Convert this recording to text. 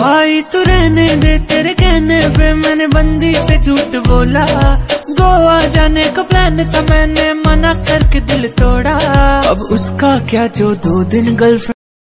भाई तू रहने दे, तेरे कहने पे मैंने बंदी से झूठ बोला। गोवा जाने का प्लान था, मैंने मना करके दिल तोड़ा। अब उसका क्या जो 2 दिन गर्लफ्रेंड